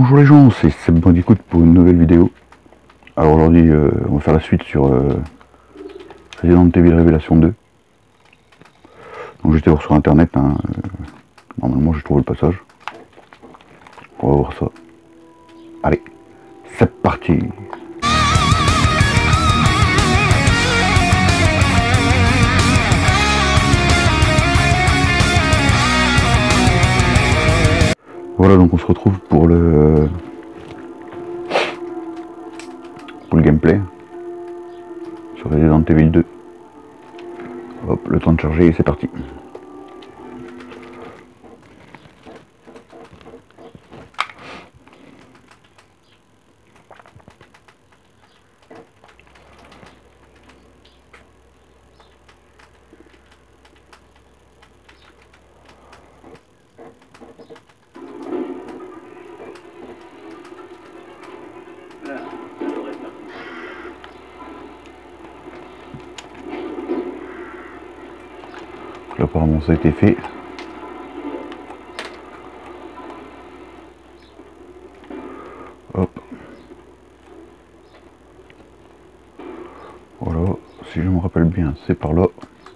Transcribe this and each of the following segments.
Bonjour les gens, c'est Seb Bandicoot pour une nouvelle vidéo. Alors aujourd'hui, on va faire la suite sur Resident Evil Révélation 2. Donc j'étais voir sur internet, hein, normalement j'ai trouvé le passage. On va voir ça. Allez, c'est parti. Voilà, donc on se retrouve pour le gameplay sur Resident Evil 2. Hop, le temps de charger et c'est parti. Là, apparemment ça a été fait. Hop. Voilà, si je me rappelle bien, c'est par là.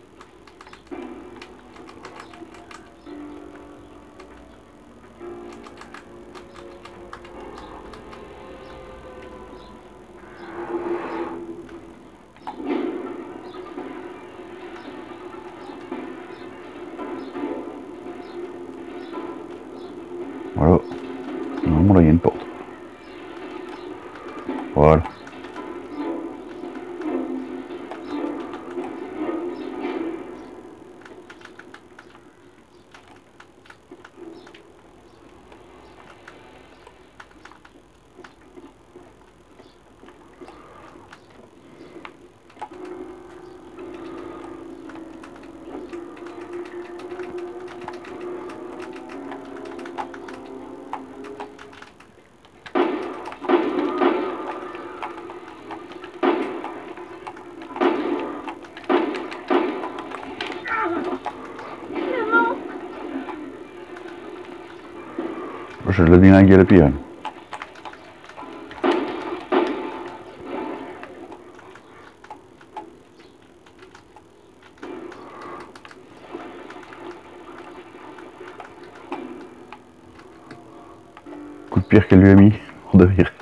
Voilà. Normalement là il y a une porte. Voilà. Je l'ai déglingué à la pire. Coup de pierre qu'elle lui a mis pour de rire.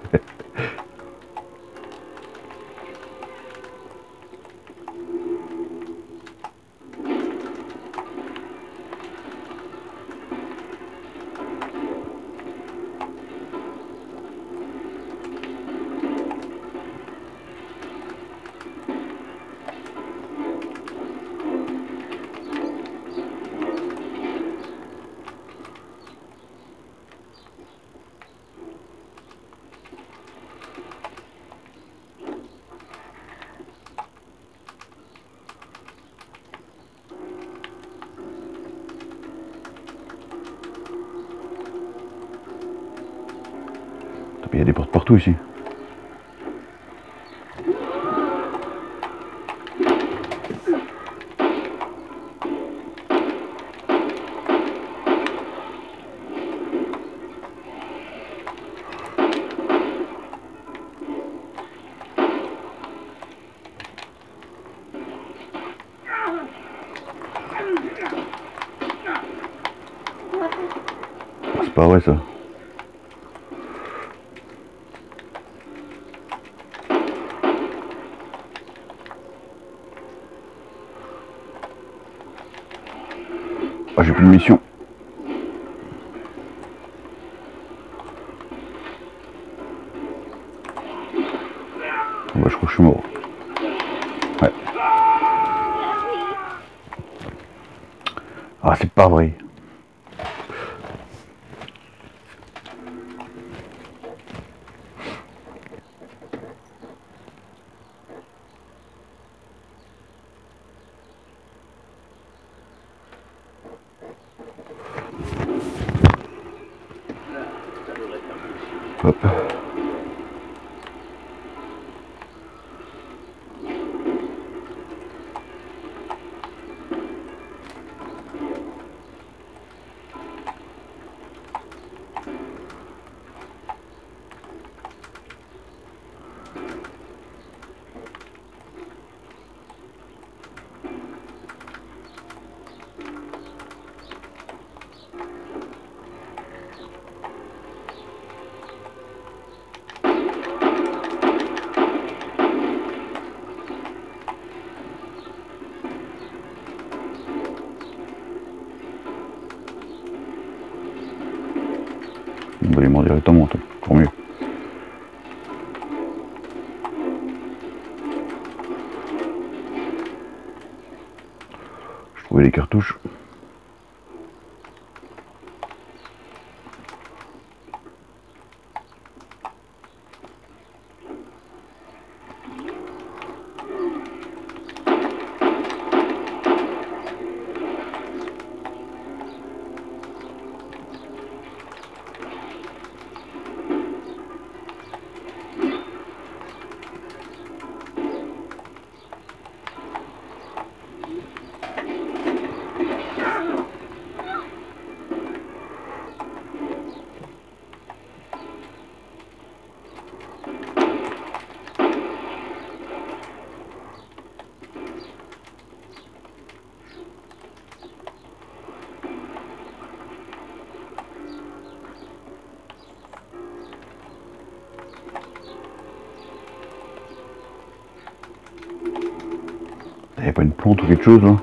Il y a des portes partout ici. C'est pas vrai ça. Ah, j'ai plus de mission. Bah, je crois que je suis mort. Ouais. Ah, c'est pas vrai. Hop. On va les mordre directement, pour mieux. Je trouvais les cartouches. Il n'y a pas une plante ou quelque chose là?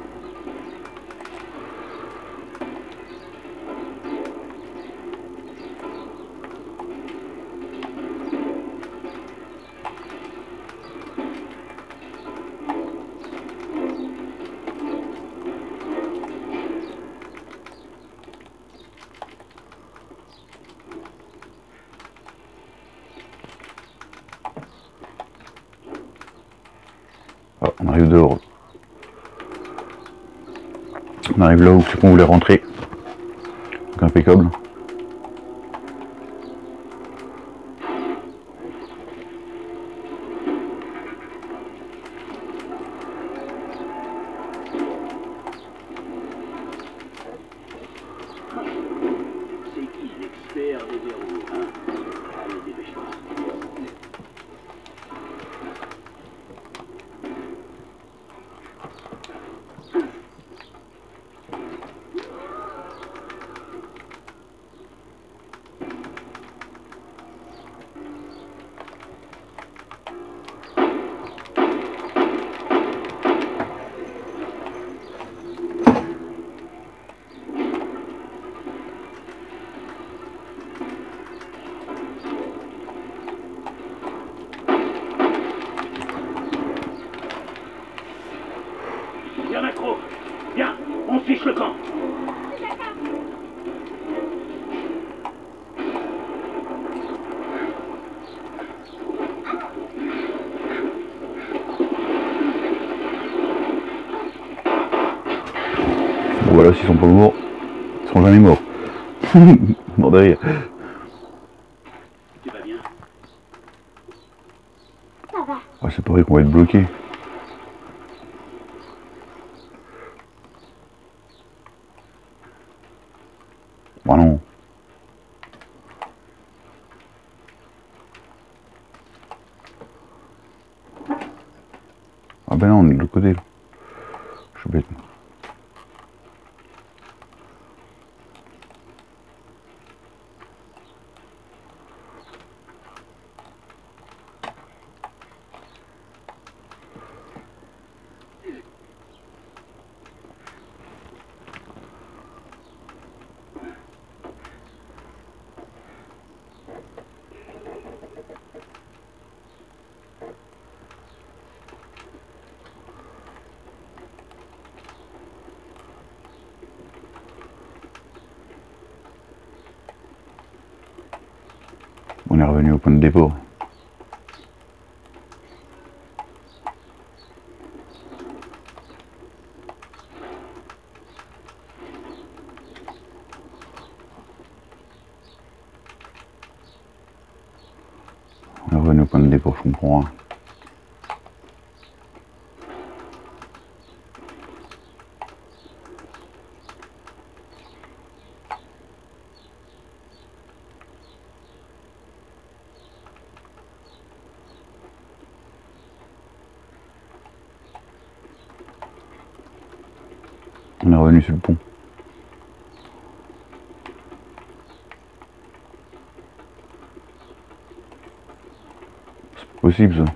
Ah, on arrive dehors. On arrive là où c'est qu'on voulait rentrer. Donc impeccable. C'est qui l'expert des verrous, hein? Allez, dépêche-toi. Viens, Macro! Viens, on fiche le camp! Bon voilà, s'ils sont pas morts, ils seront jamais morts. Mort de rire. Tu vas bien? Ça va. Ouais, c'est pas vrai qu'on va être bloqué. Bah non. Ah ben non, on est de l'autre côté là. Je suis bête. On est revenu au point de dépôt. On est revenu au point de dépôt, je comprends. Hein. On est revenu sur le pont. C'est pas possible ça.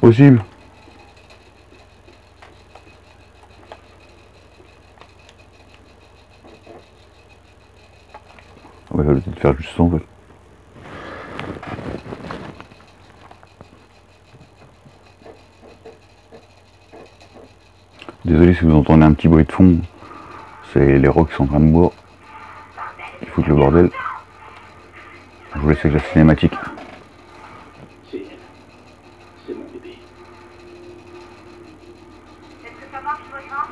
possible. Ouais, ça va peut-être faire juste ça en fait. Désolé si vous entendez un petit bruit de fond, c'est les rocs qui sont en train de boire. Il faut que le bordel. Je vous laisse avec la cinématique. C'est elle. C'est mon bébé. Est-ce que ça marche vraiment?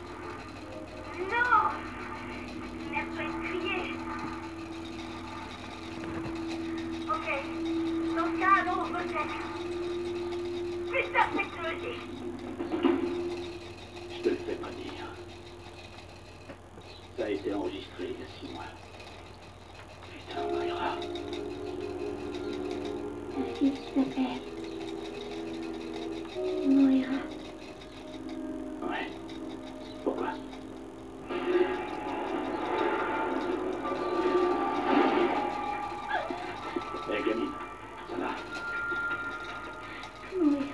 Non! Merde, je vais crier. Ok. Dans ce cas, allons au motel. Putain, c'est creusé. Je te le fais pas dire. Ça a été enregistré il y a 6 mois. Putain, Moira. Ta fille s'appelle Moira. Ouais. Pourquoi? Hé, gamine. Ça va? Moira.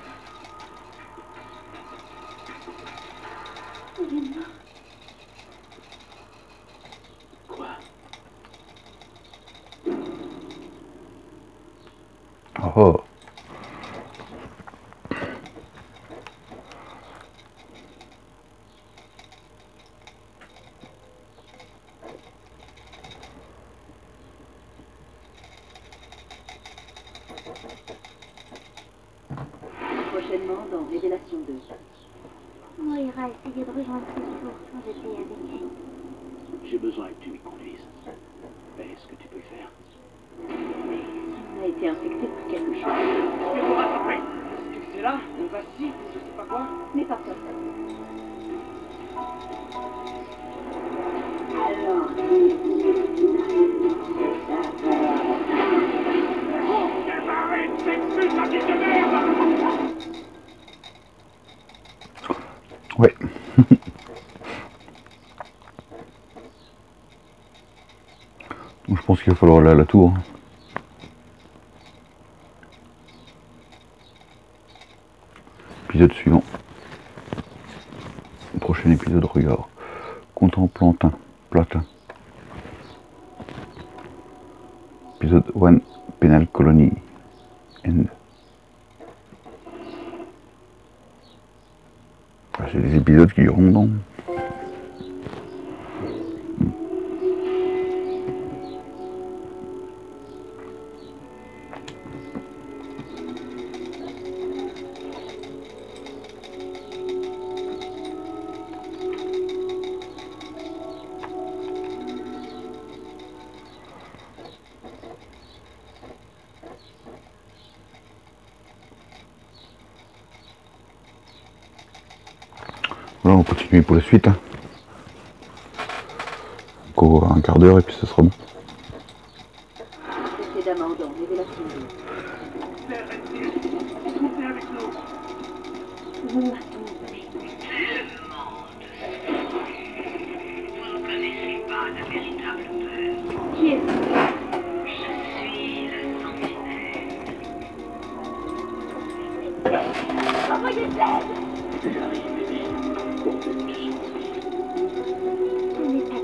Elle est morte. Quoi? Oh. Prochainement dans Révélation 2. Moira a essayé de rejoindre ses sources quand j'étais avec elle. J'ai besoin que tu m'y conduises. Est-ce que tu peux le faire? On a été infecté par quelque chose. Je vais vous rattraper. Qu'est-ce que c'est là? On vacille, je sais pas quoi. Mais pas ça. Ouais. Donc, je pense qu'il va falloir aller à la tour. Épisode suivant. Prochain épisode, regarde. Contemplant Platin. Épisode 1, Penal Colony. End. Ah, c'est des épisodes qui iront dans. Voilà, on continue pour la suite. Hein. Encore un quart d'heure et puis ce sera bon. Précédemment dans Révélation 2. Montez avec nous. Vous m'attendez. Vous ne connaissez pas de véritable peur. Qui est Je suis le sentinelle. Envoyez de l'aide! J'arrive, bébé. Pour que tu sois. Ce n'est pas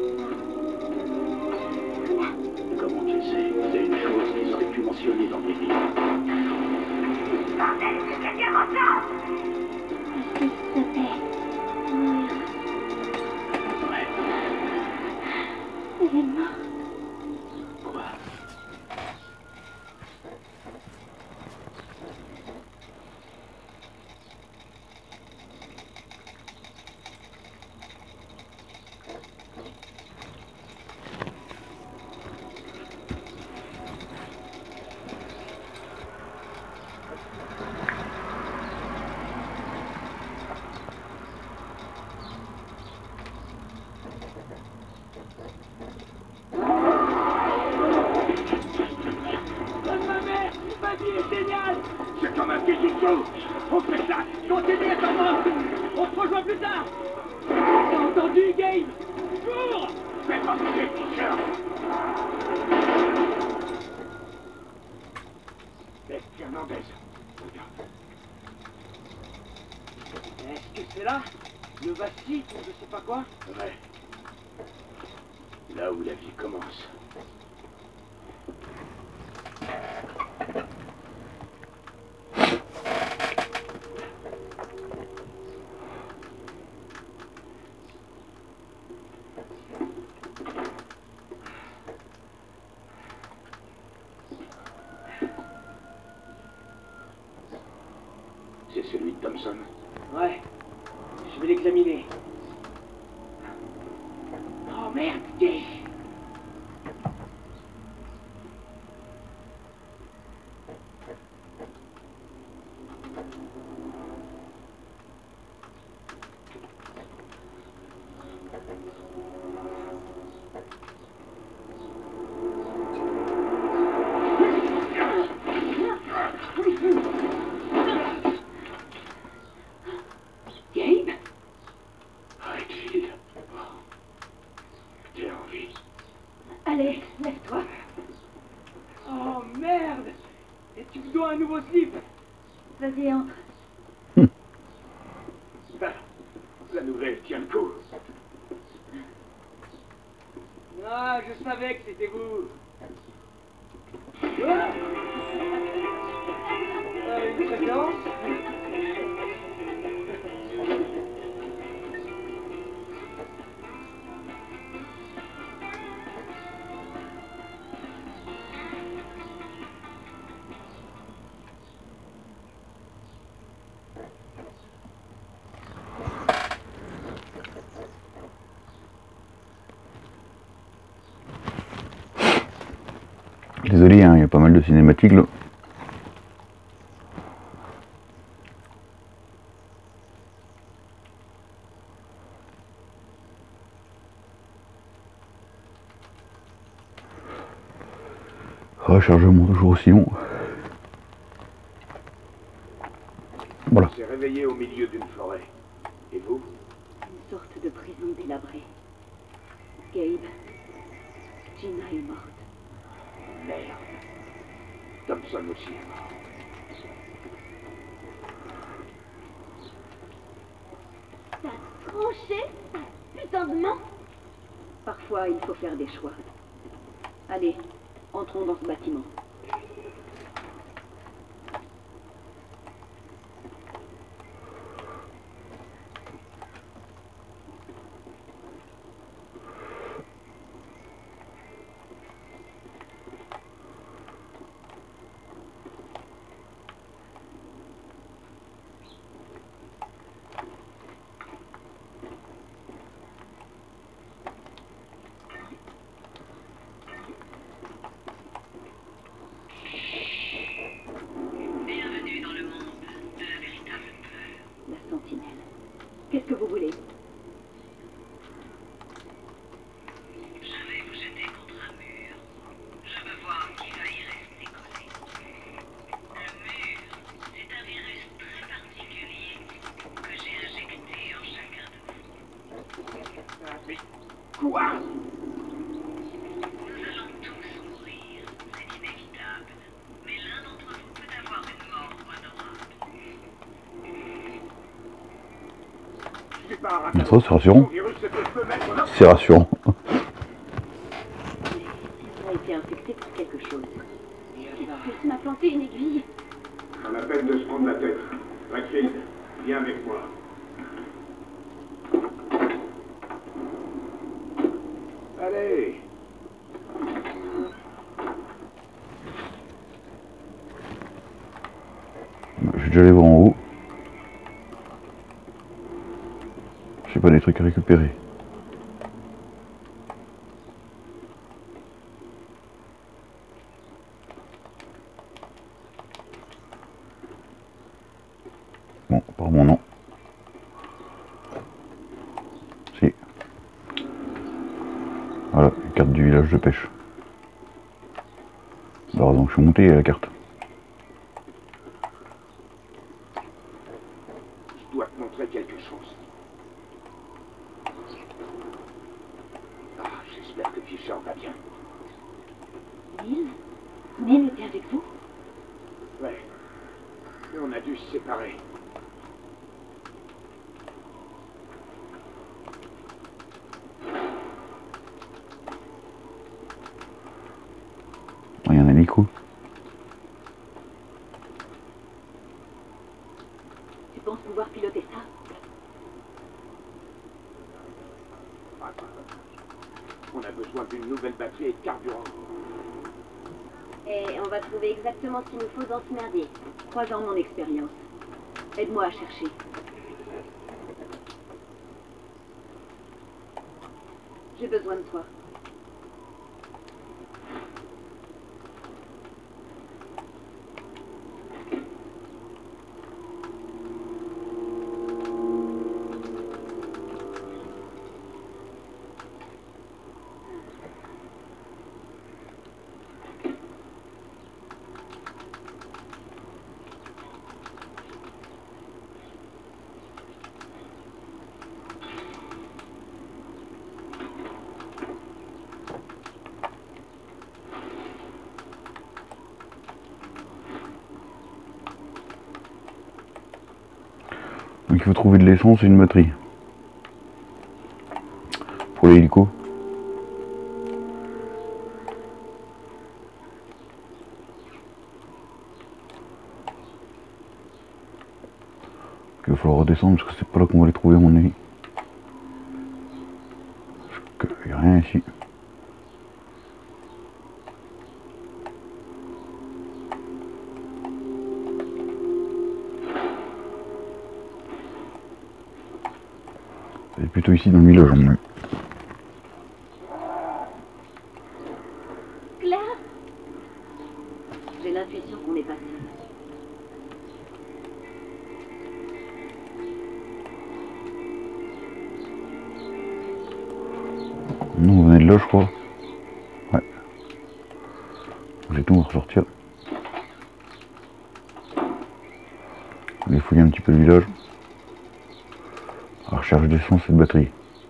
ça. Comment tu le sais? C'est une chose qu'ils auraient pu mentionner dans tes livres. Bordel, c'est quelqu'un m'entend! Ta fille s'appelle Moira. Ouais. Elle est morte. Quoi? Ma mère, ma vie est géniale. C'est comme un petit chouchou. On fait ça. Continue à t'en. On se rejoint plus tard. T'as entendu, Gabe? Cours. Fais pas bouger, t-shirt. Hé, Fernandez. Regarde. là? Le Vastique ou je sais pas quoi? Ouais. Là où la vie commence. C'est celui de Thompson? Ouais. Je vais l'examiner. Oh merde, Gage! Gabe? Redfield. T'es en vie. Allez, lève-toi. Oh merde! Et tu me dois un nouveau slip! Vas-y, entre. La nouvelle tient le coup. Ah, je savais que c'était vous! Ah une préférence? Désolé, hein, il y a pas mal de cinématiques là. Ah, chargement toujours aussi long. Voilà. On s'est réveillé au milieu d'une forêt. Et vous? Une sorte de prison délabrée. Gabe, Gina est morte. Merde. Thompson aussi est mort. T'as tranché ta putain de main. Parfois, il faut faire des choix. Allez, entrons dans ce bâtiment. Bienvenue dans le monde de la véritable peur. La sentinelle. Qu'est-ce que vous voulez? Je vais vous jeter contre un mur. Je veux voir qui va y rester collé. Le mur, c'est un virus très particulier que j'ai injecté en chacun de vous. Mais quoi? Nous allons tous mourir, c'est inévitable. Mais l'un d'entre vous peut avoir une mort honorable. C'est pas un Ça, c'est rassurant. Son virus se peut mettre en C'est rassurant. On a été infecté par quelque chose. Tu m'as planté une aiguille. Pas la peine de se prendre la tête. Redfield, viens avec moi. Allez. Je vais déjà aller voir en haut. J'ai pas des trucs à récupérer. Bon, apparemment non. Si. Voilà, carte du village de pêche. Alors donc je suis monté à la carte. Je dois te montrer quelque chose. Ah, j'espère que Fisher va bien. Neil? Neil était avec vous? Ouais. Mais on a dû se séparer. micro. Tu penses pouvoir piloter ça? On a besoin d'une nouvelle batterie et de carburant. Et on va trouver exactement ce qu'il nous faut dans ce merdier. 3 ans mon expérience. Aide-moi à chercher. J'ai besoin de toi. Donc il faut trouver de l'essence et une batterie. Pour l'hélico. Il va falloir redescendre parce que c'est pas là qu'on va les trouver à mon avis. Parce qu'il n'y a rien ici. C'est plutôt ici dans le village en moins. Claire? J'ai l'intuition qu'on n'est pas seul. Non, on venait de là je crois. Ouais. J'ai tout, on va ressortir. On va fouiller un petit peu le village. À recherche d'essence et de batterie.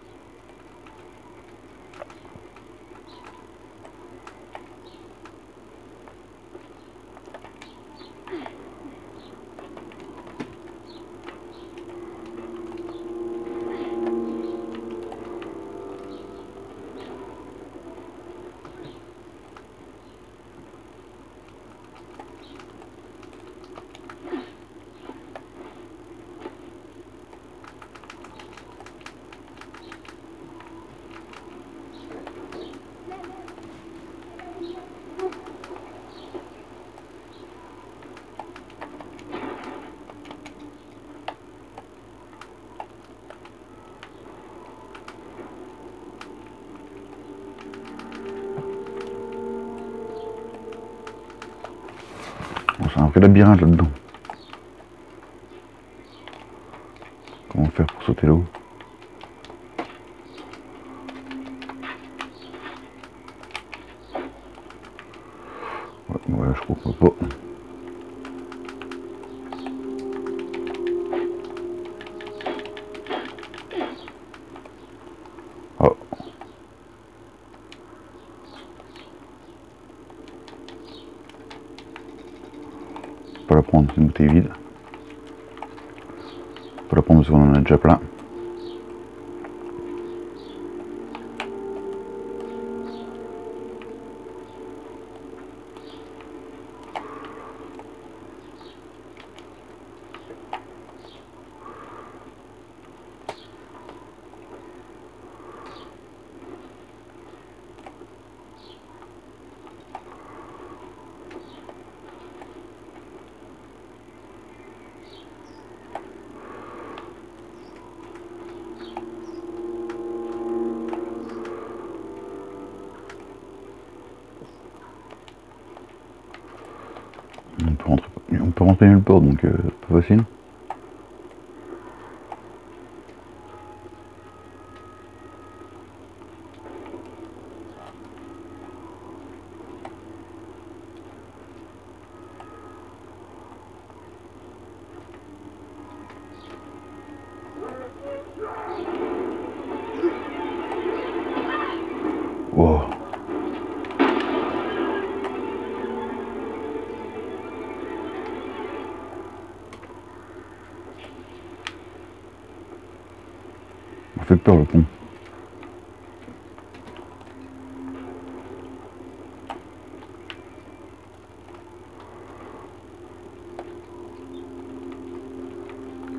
Bon, c'est un vrai labyrinthe là-dedans. Comment faire pour sauter là-haut? Ouais, je comprends pas. Oh. Pas la prendre, c'est une bouteille vide. Pas la prendre parce qu'on en a déjà plein. On peut rentrer nulle part donc pas facile. Wow. Ça fait peur le pont.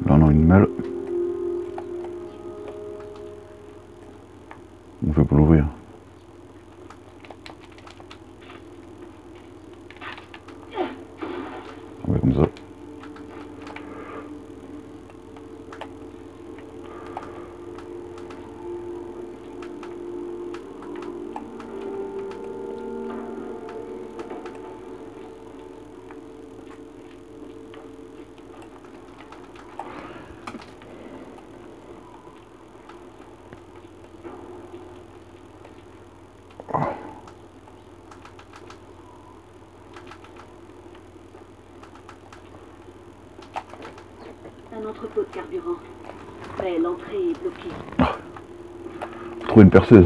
Là on a une malle. On fait pour l'ouvrir. On va comme ça. Un entrepôt de carburant. Mais l'entrée est bloquée. Faut trouver une perceuse.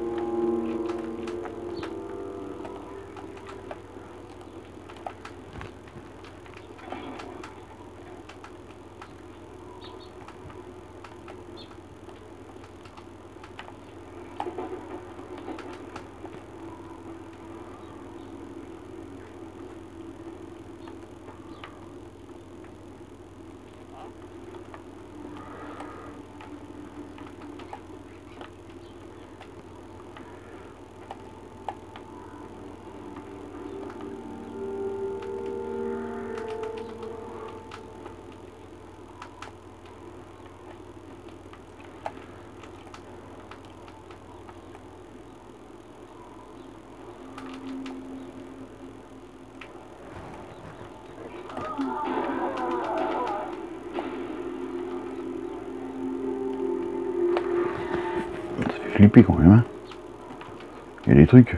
Ça fait flipper quand même, hein. Il y a des trucs.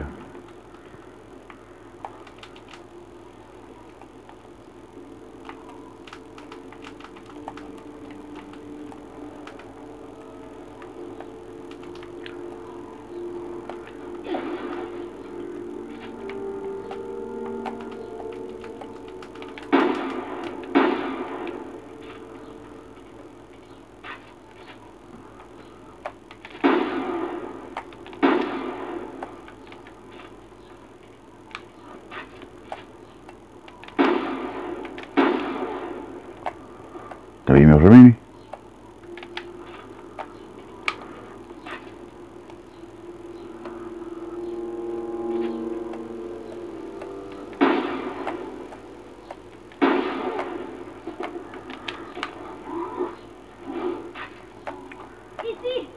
Il meurt jamais lui. Ici!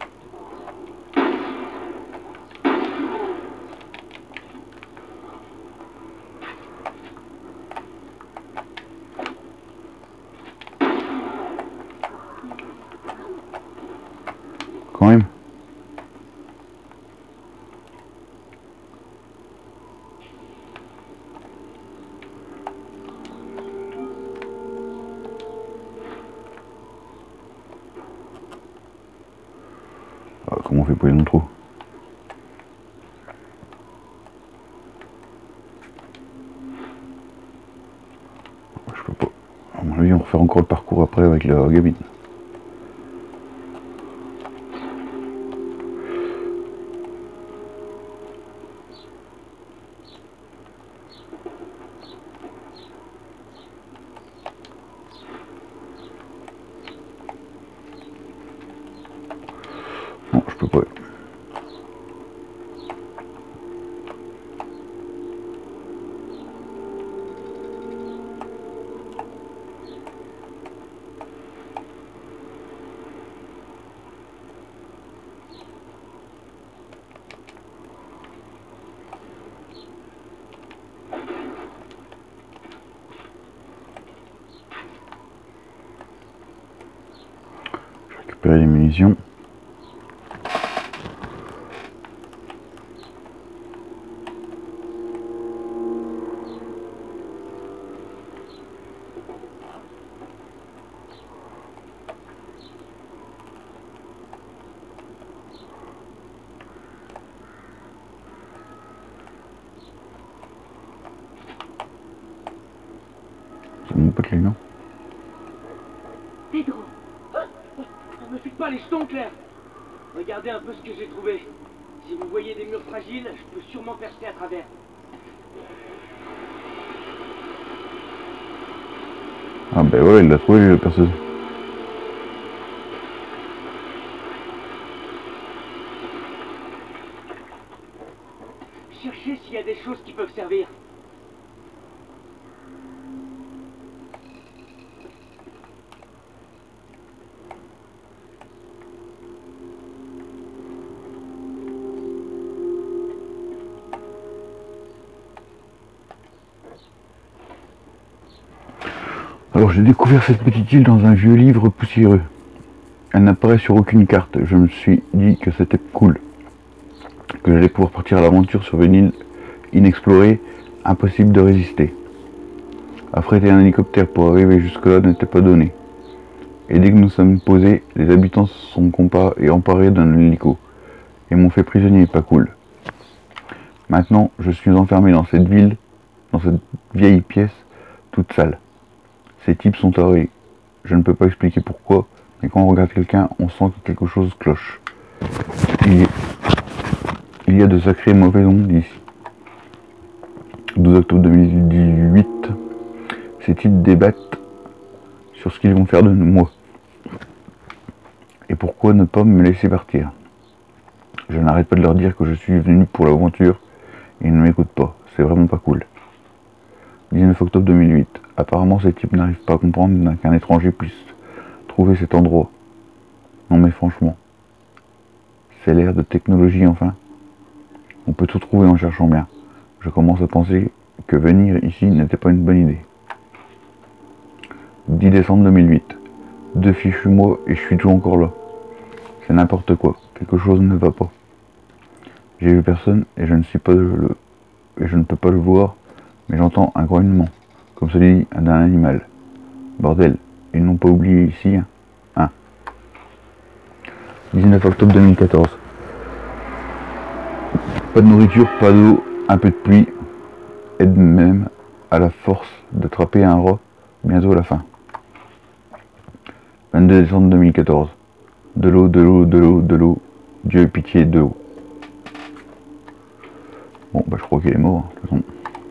Quand même. Ah, comment on fait pour aller dans le trou? Je peux pas. À mon avis, on refait encore le parcours après avec la gamine. Non, je peux pas. Je vais récupérer les munitions. C'est mon pote, non? Pedro! Ne me faites pas les jetons, Claire. Regardez un peu ce que j'ai trouvé. Si vous voyez des murs fragiles, je peux sûrement percer à travers. Ah ben voilà, il l'a trouvé, la perceuse. choses qui peuvent servir. Alors j'ai découvert cette petite île dans un vieux livre poussiéreux. Elle n'apparaît sur aucune carte. Je me suis dit que c'était cool. Que j'allais pouvoir partir à l'aventure sur une île inexplorée, impossible de résister. Affréter un hélicoptère pour arriver jusque-là n'était pas donné. Et dès que nous sommes posés, les habitants se sont emparés d'un hélico et m'ont fait prisonnier, pas cool. Maintenant, je suis enfermé dans cette ville, dans cette vieille pièce, toute sale. Ces types sont tarés. Je ne peux pas expliquer pourquoi, mais quand on regarde quelqu'un, on sent que quelque chose cloche. Il y a de sacrées mauvaises ondes ici. 12 octobre 2018, ces types débattent sur ce qu'ils vont faire de moi. Et pourquoi ne pas me laisser partir? Je n'arrête pas de leur dire que je suis venu pour l'aventure et ils ne m'écoutent pas. C'est vraiment pas cool. 19 octobre 2008. Apparemment ces types n'arrivent pas à comprendre qu'un étranger puisse trouver cet endroit. Non mais franchement, c'est l'ère de technologie enfin. On peut tout trouver en cherchant bien. Je commence à penser que venir ici n'était pas une bonne idée. 10 décembre 2008. 2 fichus mois et je suis toujours encore là. C'est n'importe quoi. Quelque chose ne va pas. J'ai vu personne et je ne peux pas le voir, mais j'entends un grognement, comme celui d'un animal. Bordel, ils n'ont pas oublié ici, hein. 19 octobre 2014. Pas de nourriture, pas d'eau, un peu de pluie, aide même à la force d'attraper un rat, bientôt la fin. 22 décembre 2014. De l'eau, de l'eau, de l'eau, de l'eau, Dieu ait pitié de l'eau. Bon, bah je crois qu'il est mort, de toute façon.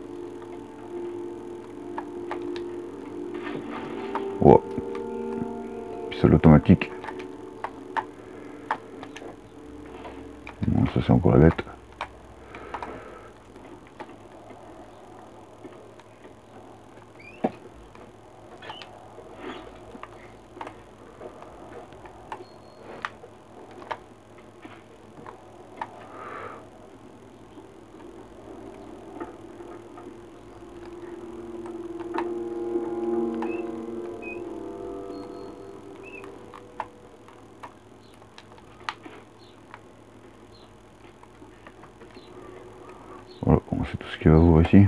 Ouais. Pistolet automatique. Bon, ça c'est encore la bête. Voilà, bon, c'est tout ce qu'il va voir ici.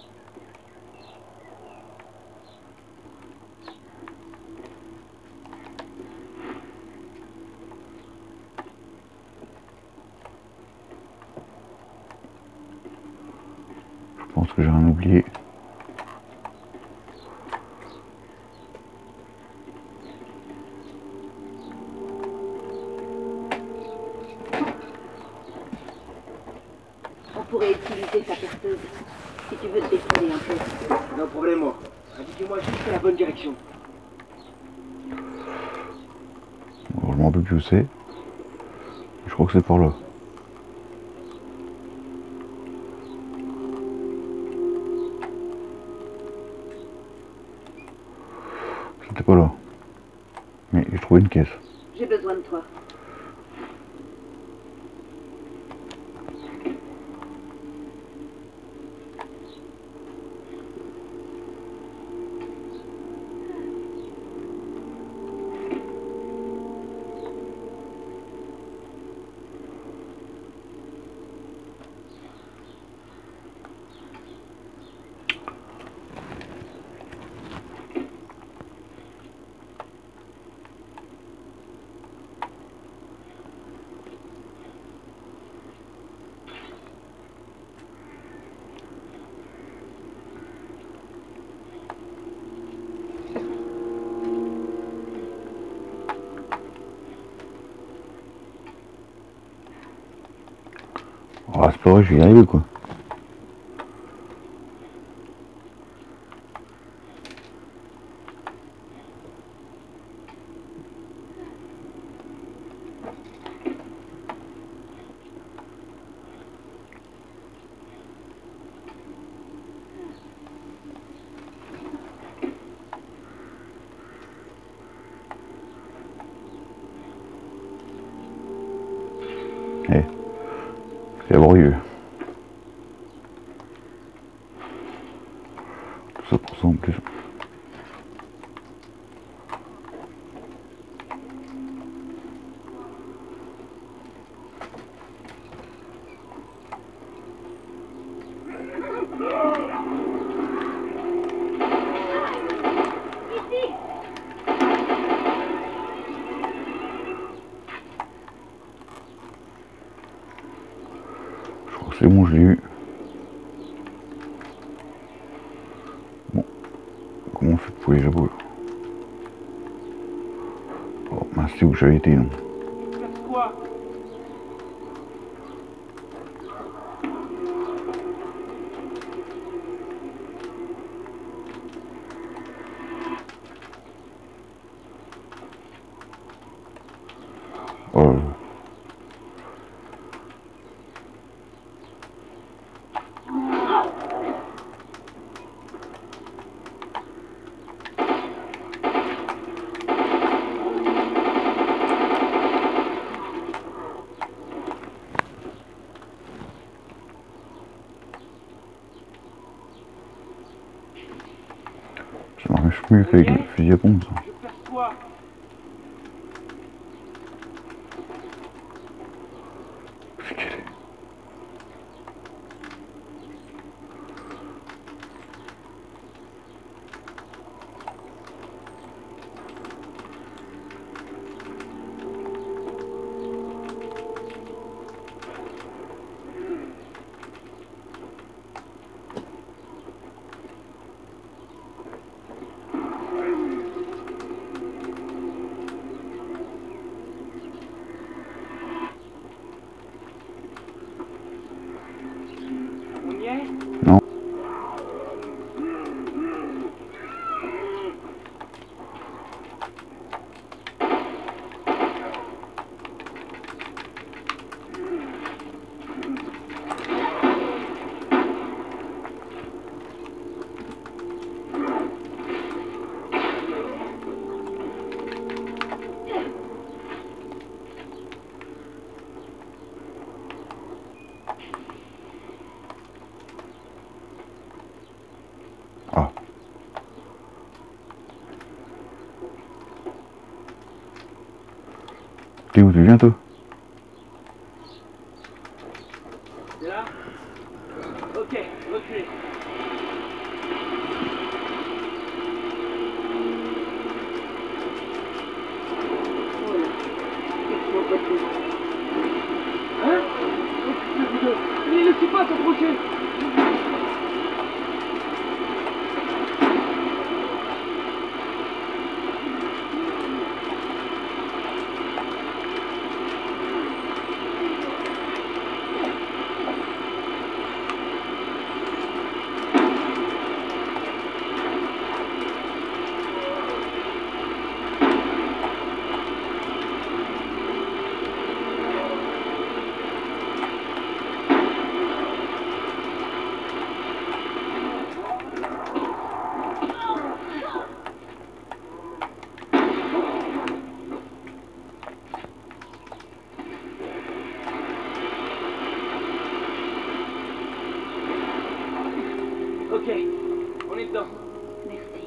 Je pense que j'ai rien oublié. On pourrait utiliser sa perceuse, si tu veux te défouler un peu. No problemo. Indiquez-moi juste la bonne direction. Bon, je m'en rappelle plus où c'est. Je crois que c'est par là. C'était pas là. Mais j'ai trouvé une caisse. J'ai besoin de toi. Ah, c'est pas vrai, je vais y arriver quoi. ça pour ça en plus. Je crois que c'est bon, je l'ai eu. Bon, comment on fait pour les jabots là? Oh mince, c'est où j'avais été non? Passe quoi? Oh là là. Ça marche mieux qu'avec le fusil à pompe ça. Je passe quoi? C'est qu'elle est. On y est? Non. Ah. T'es où, tu viens toi? C'est là? Ok, reculez. Hein? Ne les laissez pas s'approcher! Ok, on est dedans. Merci.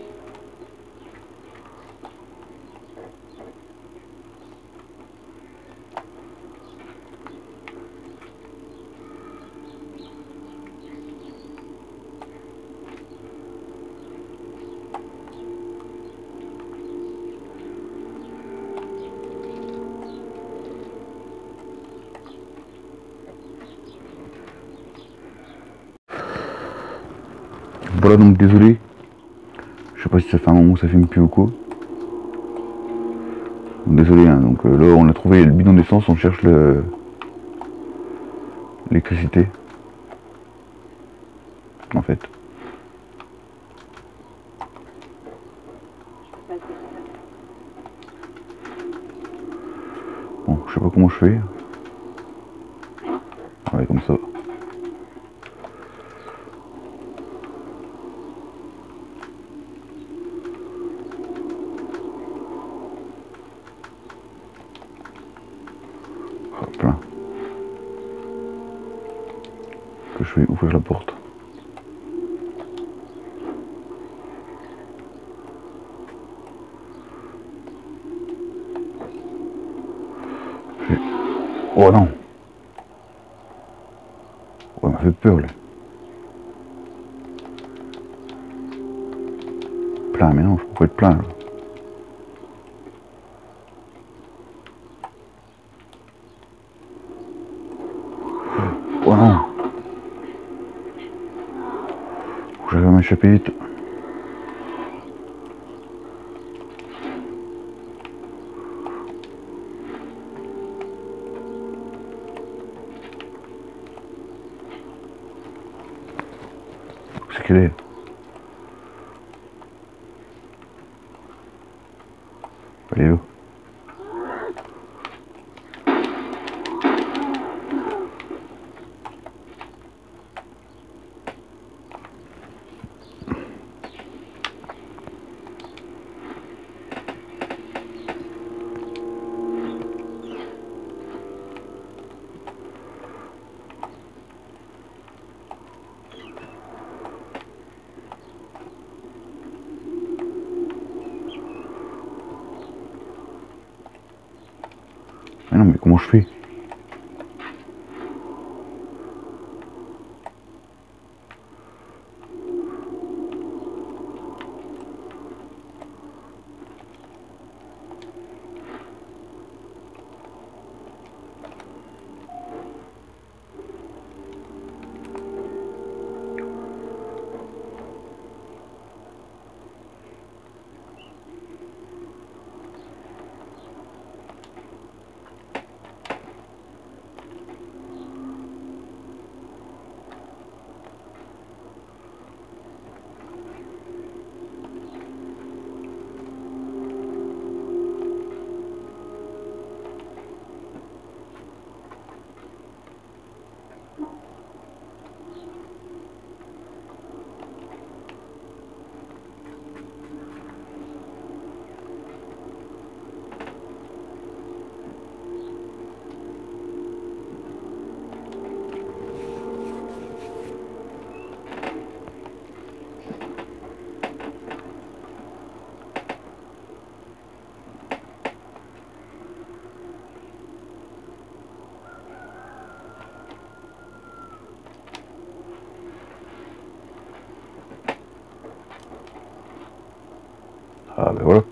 Voilà, donc désolé. Je sais pas si ça fait un moment que ça filme plus ou quoi. Donc, désolé, hein. Donc là on a trouvé le bidon d'essence, on cherche l'électricité. En fait. Bon, je sais pas comment je fais. Ouais, comme ça. Hop là. Que je vais ouvrir la porte. Oh non. Oh, il m'a fait peur là. Plein, mais non, je peux pas être plein là. Oh non. J'arrive à m'échapper vite. C'est qu'elle est. Allez, là. Mais non, mais comment je fais? Ah ben voilà.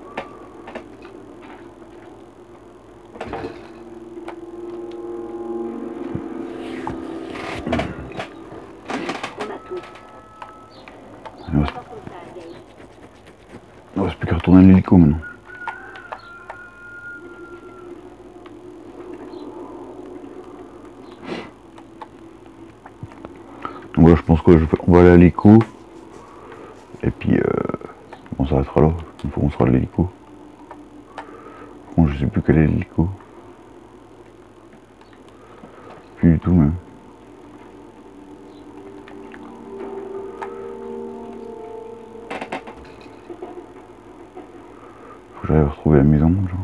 On a tout. Il ne reste plus qu'à retourner à l'hélico maintenant. Donc voilà, je pense qu'on va aller à l'hélico. Et puis on s'arrêtera là. Une fois qu'on sera à l'hélico. Bon, je sais plus quel est l'hélico. Plus du tout même. Faut que j'arrive à retrouver la maison, genre.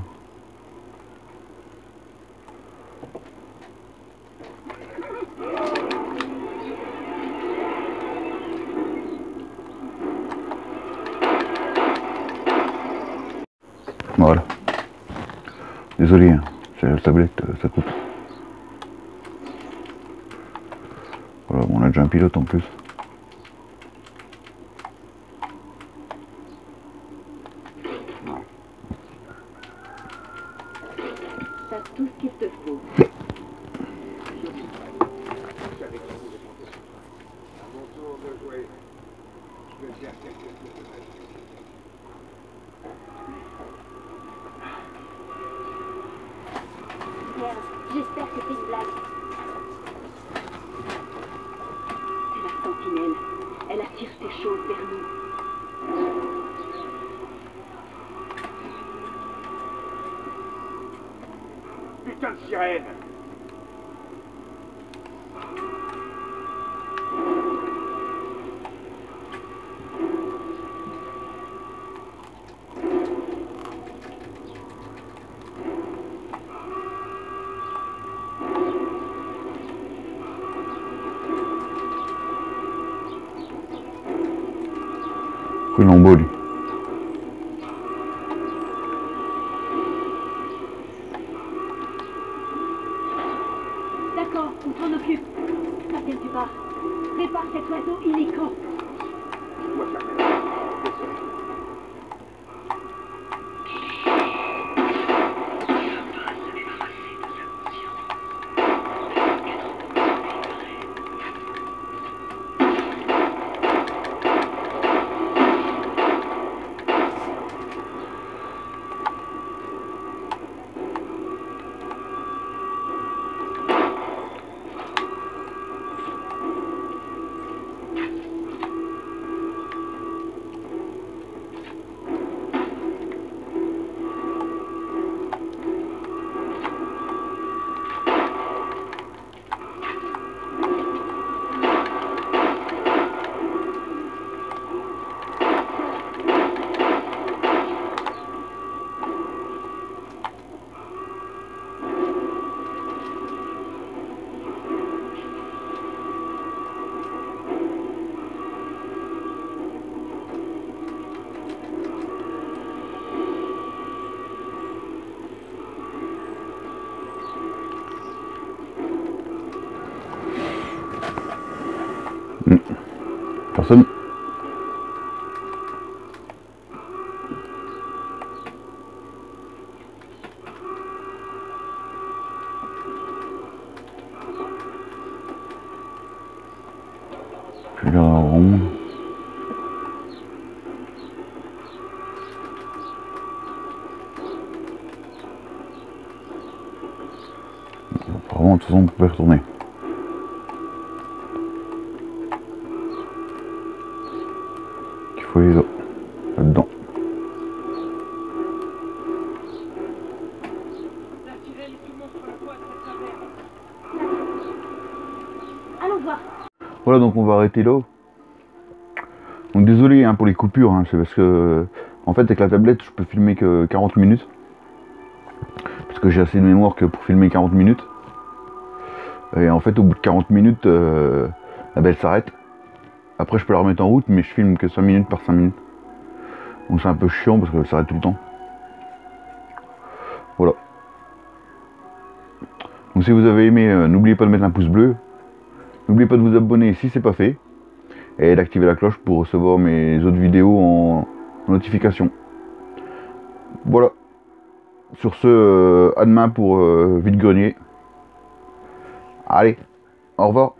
Voilà. Désolé, hein, c'est la tablette, ça coupe. Voilà, on a déjà un pilote en plus. T'as tout ce qu'il te faut. Merde, j'espère que c'est une blague. C'est la sentinelle. Elle attire ces choses vers nous. Putain de sirène! Pris l'embout lui. rond. Apparemment, de toute façon, on peut retourner. Il faut aller là-dedans. La sirène se montre la voie de cette taverne. Allons voir. Voilà, donc on va arrêter là. Donc désolé hein, pour les coupures, hein, c'est parce que en fait avec la tablette je peux filmer que 40 minutes. Parce que j'ai assez de mémoire que pour filmer 40 minutes. Et en fait au bout de 40 minutes, elle s'arrête. Après je peux la remettre en route mais je filme que 5 minutes par 5 minutes. Donc c'est un peu chiant parce qu'elle s'arrête tout le temps. Voilà. Donc si vous avez aimé, n'oubliez pas de mettre un pouce bleu. N'oubliez pas de vous abonner si c'est pas fait. Et d'activer la cloche pour recevoir mes autres vidéos en notification. Voilà. Sur ce, à demain pour Vide Grenier. Allez, au revoir.